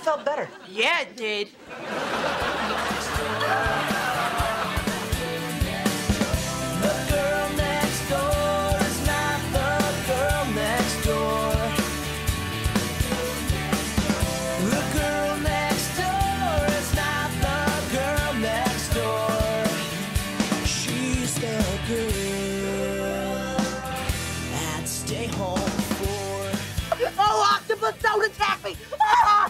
felt better. Yeah, it did. Stay home for. Oh, octopus, don't attack me! Ah!